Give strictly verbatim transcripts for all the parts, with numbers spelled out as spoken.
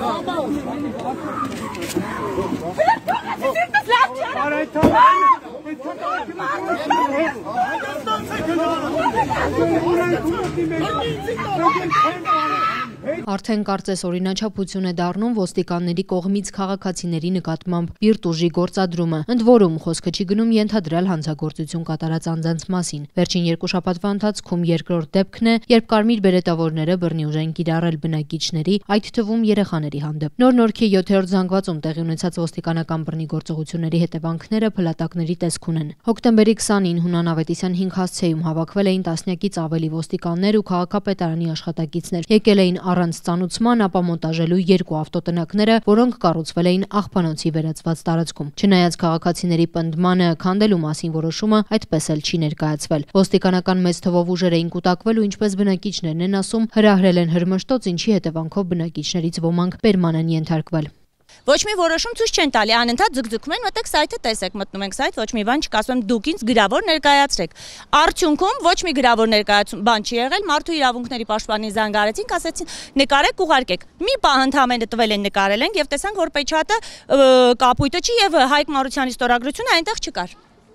Արդեն կարծես օրինաչափություն է դառնում ոստիկանների կողմից քաղաքացիների նկատմամբ բիրտ ուժի գործադրումը, ընդ որում խոսքը չի գնում ենթադրյալ հանցագործություն կատարած անձանց մասին։ Վերջին երկու շաբաթվա ընթացքում երկրորդ դեպքն է, երբ կարմիր բերետավորները բռնի ուժ են կիրառել բնակիչների, այդ թվում երեխաների հանդեպ։ Նոր Նորքի յոթերորդ զանգվածում տեղի ունեցած ոստիկանական բռնի գործողությունների հետևանքները փլատակների տեսք ունեն։ Հոկտեմբերի քսանին Հունան Ավետիսյան հինգ հասցեում հավաքվել էին տասնյակից ավելի ոստիկաններ ու քաղաքապետարանի աշխատակիցներ։ Եկել էին առանց ծանուցման ապա մոնտաժելու երկու ավտոտնակները, որոնք կառուցվել էին աղբանոցի վերածված տարածքում։ Չնայած քաղաքացիների պնդմանը քանդելու մասին որոշումը այդպես էլ չի ներկայացվել։ Ոստիկանական մեծ թվով ուժեր էին կուտակվել ու ինչպես բնակիչներն են ասում, հրահրել են հրմշտոց, ինչի հետևանքով բնակիչներից ոմանք բերման են ենթարկվել։ Ոչ մի որոշում ցույց չեն տալի, անընդհատ ձգձգում են, մտեք սայթը տեսեք, մտնում ենք սայթ, ոչ մի բան չկա, ասում եմ դուք ինձ գրավոր ներկայացրեք։ Արդյունքում ոչ մի գրավոր ներկայացում բան չի եղել, մարդու իրավունքների պաշտպանին զանգարեցինք, ասեցին նկարեք, ուղարկեք։ Մի բան ընդհանրապես տվել են, նկարել ենք եւ տեսանք, որ պեչատը կապույտը չի եւ Հայկ Մարությանի ստորագրությունը այնտեղ չկար։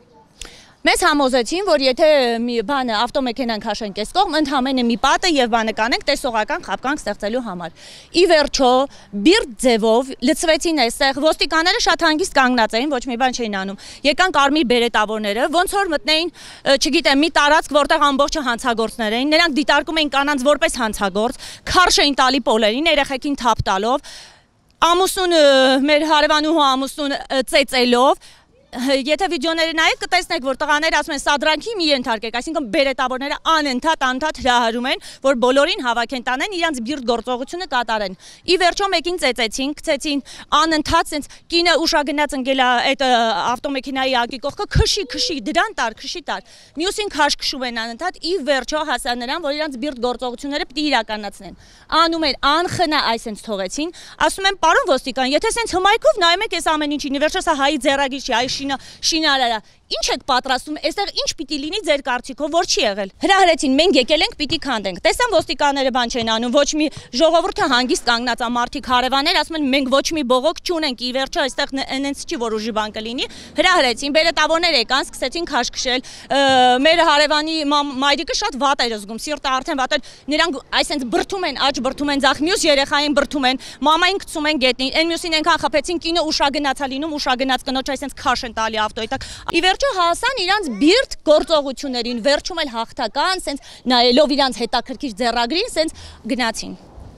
Մեզ համոզեցին, որ եթե մի բանը ավտոմեքենան քաշենք այս կողմ, ընդհանրապես մի պատը եւ բանը կանենք տեսողական խապկանք ստեղծելու համար։ Ի վերջո, բիրտ ձևով լցվեցին այստեղ, ոստիկանները շատ հանգիստ կանգնած էին, ոչ մի բան չէին անում։ Եկան կարմիր բերետավորները, ոնց որ մտնեին, չգիտեմ, մի տարածք, որտեղ ամբողջը հանցագործներ էին, նրանք դիտարկում էին կանանց որպես հանցագործ, քարշ էին տալի պոլերին, երեխեքին թափ տալով, ամուսնուն մեր հարևանուհու ամուսնուն ծեծելով։ Եթե վիդեոները նայեք, կտեսնեք, որ տղաները ասում են սադրանքի մի ենթարկեք, այսինքն բերետավորները անընդհատ անընդհատ հրահրում են, որ բոլորին հավաքեն տանեն, իրանց բիրտ գործողությունը կատարեն։ Ի վերջո մեկին ծեծեցին, գցեցին անընդհատ, sense կինը ուշագնաց ընկել է այդ ավտոմեքենայի ակի կողքը, քշի, քշի, դրան տար, քշի տար։ Մյուսին քաշքշում են անընդհատ, ի վերջո հասա նրան, որ իրանց բիրտ գործողությունները պիտի իրականացնեն։ Անում են անխնա այսենց թողեցին, ասում են պարոն ոստիկան, եթե sense հմայքով նայում եք այս ամեն ինչին, ի վերջո սա հայի ձեռագիր չի, այ շինարարա, ինչ եք պատրաստում, այստեղ ինչ պիտի լինի ձեր կարծիքով, որ չի եղել։ Հրահրեցին, մենք եկել ենք, պիտի քանդենք։ Տեսան ոստիկանները բան չեն անում, ոչ մի ժողովուրդը հանգիստ կանգնած է, մարդիկ հարևաններ ասում են մենք ոչ մի բողոք չունենք, ի վերջո այստեղ այնց չի որ ուժի բան կլինի։ Հրահրեցին, բերետավորներ եկան, սկսեցին քաշքշել։ Մեր հարևանի մայրիկը շատ վատ էր զգում, սիրտը արդեն վատ էր, նրանք այսենց բրթում են, աջ բրթում են, ձախ մյուս երեխային բրթում են, մամային գցում են գետնին, այն մյուսին այնքան խփեցին, կինը ուշագնացա լինում, ուշագնաց կնոջ այսենց քաշ են տալի ավտոյի տակ։ Ի վերջո հասան իրանց բիրտ գործողություններին, վերջում էլ հաղթական, սենց նայելով իրանց հետաքրքիր ձեռագրին, սենց գնացին։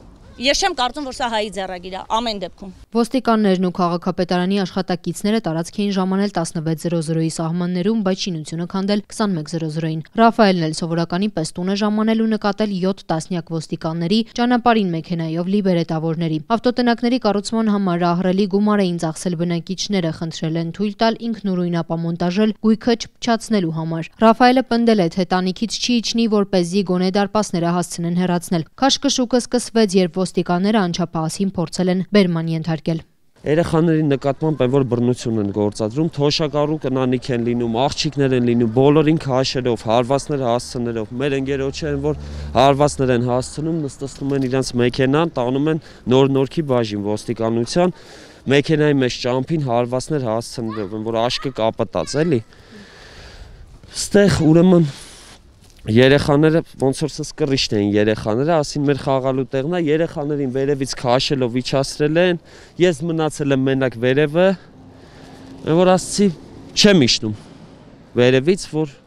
Ես չեմ կարծում, որ սա հայի ձեռագիր է, ամեն դեպքում։ Ոստիկաններն ու քաղաքապետարանի աշխատակիցները տարածք էին ժամանել տասնվեց զրո զրոյի սահմաններում, բայց շինությունը քանդել քսանմեկ զրո զրոյին։ Ռաֆայելն էլ սովորականի պես տուն է ժամանել ու նկատել յոթ տասնյակ ոստիկանների ճանապարհին մեքենայով լի բերետավորների։ Ավտոտնակների կառուցման համար ահռելի գումար էին ծախսել բնակիչները, խնդրել են թույլ տալ ինքնուրույն ապամոնտաժել գույքը չփչացնելու համար։ Ռաֆայելը պնդել է, թե տանիքից չի իջնի, որպեսզի գոնե դարպասները հասցնեն հեռացնել։ Քաշքշուկը սկսվեց, երբ ոստիկանները անչափահասին փորձել են բերման ենթարկել։ Երեխաների նկատմամբ այն որ բռնություն են գործադրում, թոշակառու կնանիք են լինում, աղջիկներ են լինում, բոլորին քաշելով, հարվածներ հասցնելով։ Մեր ընկերոջը են որ հարվածներ են հասցնում, նստեցնում են իրենց մեքենան, տանում են Նոր Նորքի բաժին ոստիկանության, մեքենայի մեջ ճամփին հարվածներ հասցնելով, որ աշկը կապտած էլի։ Ստեղ ուրեմն երեխաները ոնց որ սս կռիշտ էին երեխաները, ասին մեր խաղալու տեղն է, երեխաներին վերևից քաշելով իջացրել են, ես մնացել եմ մենակ վերևը, որ ասացի չեմ իջնում վերևից, որ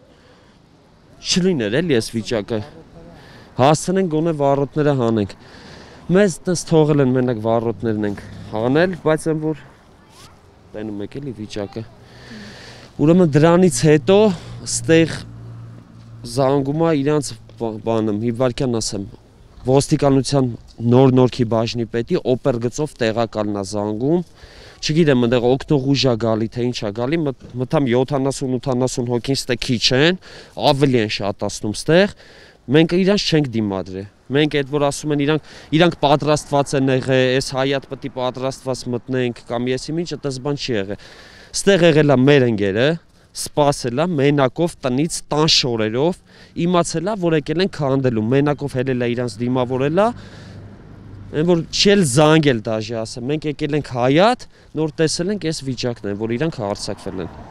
չլիներ էլի այս վիճակը, հասցնենք գոնե վառոդները հանենք։ Մեզ տես թողել են մենակ վառոդներն ենք հանել, բայց են որ տենում եք էլի վիճակը։ Ուրեմն դրանից հետո ստեղ զանգում է իրանց բանը, մի վարքյան ասեմ, ոստիկանության Նոր Նորքի բաժնի պետի օպեր գծով տեղակալն է զանգում, չգիտեմ այնտեղ օգնող ուժ է գալի, թե ինչ է գալի, մտամ յոթանասուն ութանասուն հոգին ստե քիչ են, ավելի են շատացնում ստեղ, մենք իրանց չենք դիմադրել, մենք այդ որ ասում են իրանք, իրանք պատրաստված են եղել, այս հայատ պետք է պատրաստված մտնենք կամ եսի ինչ, այդպես բան չի եղել, ստեղ եղել է մեր ընկերը, սպասելա մենակով տնից տան շորերով իմացելա որ եկել են քանդելու մենակով հելելա իրանց դիմավորելա Այն որ չել զանգել դաժե ասեմ, մենք եկել ենք Հայատ, նոր տեսել ենք այս վիճակն է, որ իրանք հարձակվել են։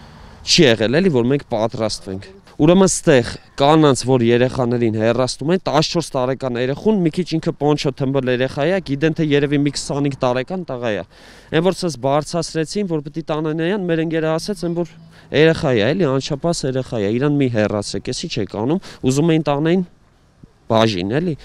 Չի եղել էլի, որ մենք պատրաստվենք։ Ուրեմն ստեղ կանանց, որ երեխաներին հեռացնում են, տասնչորս տարեկան երեխուն մի քիչ ինքը պոնչո թմբլ երեխա է, գիտեն թե երևի մի քսանհինգ տարեկան տղա է։ Այն որ ցած բարձրացրեցին, որ պետք է տանանյան, մեր ընկերը ասեց, այն որ երեխա է, էլի անչափահաս երեխա է, իրան մի հեռացեք, էսի չեք անում, ուզում էին տանեին բաժին, էլի։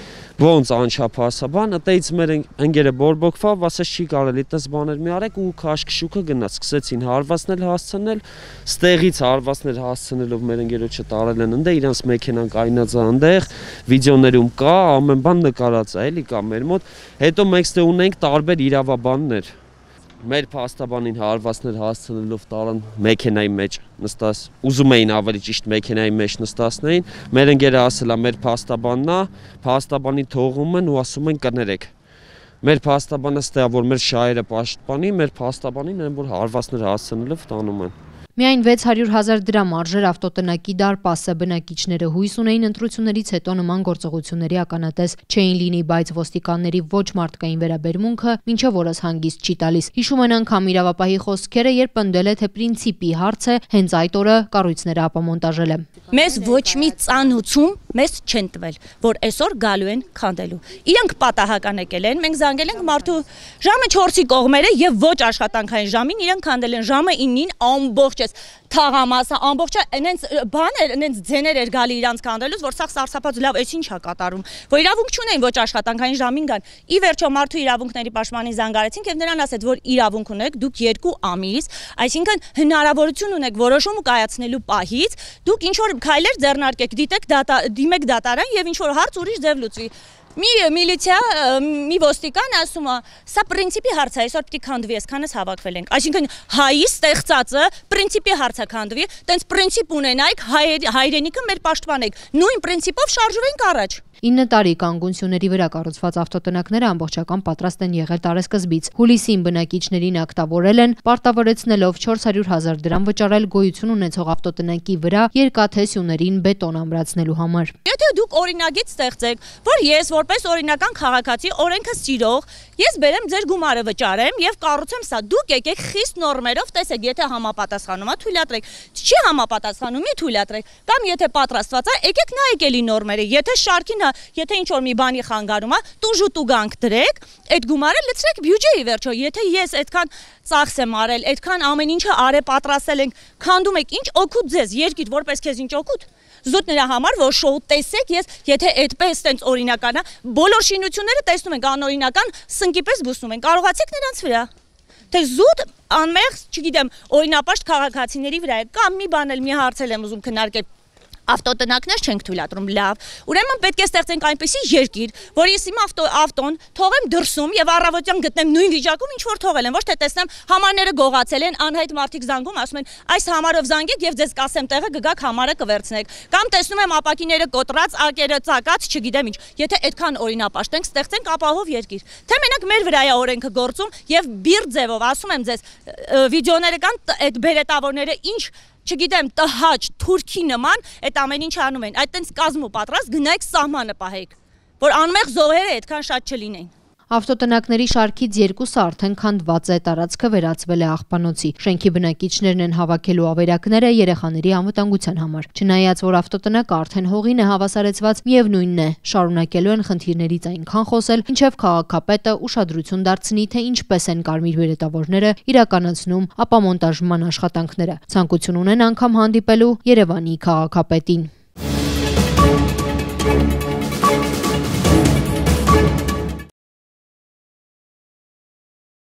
Ոնց անչափահասա բան, այդից մեր ընկերը բորբոքվավ, ասես չի կարելի այդպես բաներ մի արեք ու քաշքշուկը գնաց, սկսեցին հարվածնել, հասցնել, ստեղից հարվածներ հասցնելով մեր ընկերոջը տարել են ընդե, իրանց մեքենան կայնած է ընդեղ, վիդեոներում կա, ամեն բան նկարած է, էլի կա մեր մոտ, հետո մենք ստե ունենք տարբեր իրավաբաններ, մեր փաստաբանին հարվածներ հասցնելով տարան մեքենայի մեջ նստած, ուզում էին ավելի ճիշտ մեքենայի մեջ նստածներին, մեր ընկերը ասել է մեր փաստաբանն է, փաստաբանի թողում են ու ասում են կներեք։ Մեր փաստաբանը ստե որ մեր շահերը պաշտպանի, մեր փաստաբանին են որ հարվածներ հասցնելով տանում են։ Միայն վեց հարյուր հազար դրամ արժեր ավտոտնակի դարպասը բնակիչները հույս ունեին ընտրություններից հետո նման գործողությունների ականատես չէին լինի, բայց ոստիկանների ոչ մարդկային վերաբերմունքը մինչև օրս հանգիստ չի տալիս։ Հիշում են անգամ իրավապահի խոսքերը, երբ պնդել է, թե պրինցիպի հարց է, հենց այդ օրը կառույցները ապամոնտաժել է։ Մեզ ոչ մի ծանուցում մեզ չեն տվել, որ այսօր գալու են քանդելու։ Իրանք պատահական եկել են, մենք զանգել ենք մարդու ժամը չորսի կողմերը եւ ոչ աշխատանքային ժամին իրանք քանդել են ժամը իննին ամբողջ թաղամասը ամբողջը այնց բաներ, այնց ձեներ էր գալի իրանց քանդելուց, որ սա սարսափած լավ, այս ինչ է կատարում, որ իրավունք չունեն ոչ աշխատանքային ժամին գան։ Ի վերջո մարդու իրավունքների պաշտպանին զանգարեցինք եւ նրան ասեց, որ իրավունք ունեք, դուք երկու ամիս, այսինքն հնարավորություն ունեք որոշում կայացնելու պահից, դուք ինչ որ քայլեր ձեռնարկեք, դիտեք դատա, դիմեք դատարան եւ ինչ որ հարց ուրիշ ձև լուծվի։ Մի միլիցիա, մի ոստիկան ասում է, սա պրինցիպի հարց է, այսօր պիտի քանդվի, այսքանս հավաքվել ենք։ Այսինքն հայի ստեղծածը պրինցիպի հարց է քանդվի, տենց պրինցիպ ունենայք, հայրենիքը մեր պաշտպանեք, նույն պրինցիպով շարժվենք առաջ։ ինը տարի կանգունությունների վրա կառուցված ավտոտնակները ամբողջական պատրաստ են եղել տարեսկզբից։ Հուլիսին բնակիչներին ակտավորել են, պարտավորեցնելով չորս հարյուր հազար դրամ վճարել գոյություն ունեցող ավտոտնակի վրա երկաթե սյուներին բետոն ամրացնելու համար։ Եթե դուք օրինագիծ ստեղծեք, որ ես որպես օրինական քաղաքացի օրենքը սիրող, ես բերեմ ձեր գումարը վճարեմ եւ կառուցեմ սա, դուք եկեք խիստ նորմերով տեսեք, եթե համապատասխանում է, թույլատրեք, չի համապատասխանում, մի թույլատրեք, կամ եթե պատրաստված է, եկեք նայեք էլի նորմերը, եթե շարքին եթե ինչ որ մի բանի խանգարում է, տուժուտու գանք դրեք, այդ գումարը լցրեք բյուջեի վերջո, եթե ես այդքան ծախս եմ արել, այդքան ամեն ինչը արե պատրաստել ենք, քանդում եք, ինչ օգուտ ձեզ, երկիր որպես քեզ ինչ օգուտ։ Զուտ նրա համար, որ շոու տեսեք, ես եթե այդպես տենց օրինական է, բոլոր շինությունները տեսնում ենք անօրինական սնկի պես բուսնում են, կարողացեք նրանց վրա։ Թե զուտ անմեղ, չգիտեմ, օրինապաշտ քաղաքացիների վրա է, կամ մի բան էլ մի հարցել եմ ուզում քննարկել։ Ավտոտնակներ չենք թույլատրում, լավ, ուրեմն պետք է ստեղծենք այնպիսի երկիր, որ ես իմ ավտո, ավտոն թողեմ դրսում եւ առավոտյան գտնեմ նույն վիճակում, ինչ որ թողել են, ոչ թե տեսնեմ համարները գողացել են, անհայտ մարդիկ զանգում, ասում են, այս համարով զանգեք եւ ձեզ կասեմ տեղը կգաք համարը կվերցնեք, կամ տեսնում եմ ապակիները կոտրած, ակերը ծակած, չգիտեմ ինչ, եթե այդքան օրինապաշտ ենք, ստեղծենք ապահով երկիր, թե մենակ մեր վրա է օրենքը գործում եւ բիր ձևով, ասում եմ ձեզ, վիդեոները կան, այդ բերետավորները ինչ չգիտեմ, տհաճ, թուրքի նման, այդ ամեն ինչ անում են, այդ տենց կազմու պատրաստ գնայք սահմանը պահեք, որ անմեղ զոհերը այդքան շատ չլինեն։ Ավտոտնակների շարքից երկուսը արդեն քանդված է, տարածքը վերածվել է աղբանոցի։ Շենքի բնակիչներն են հավաքելու ավերակները երեխաների անվտանգության համար։ Չնայած որ ավտոտնակը արդեն հողին է հավասարեցված, միևնույնն է, շարունակելու են խնդիրներից այնքան խոսել, ինչև քաղաքապետը ուշադրություն դարձնի, թե ինչպես են կարմիր բերետավորները իրականացնում ապամոնտաժման աշխատանքները։ Ցանկություն ունեն անգամ հանդիպելու Երևանի քաղաքապետին։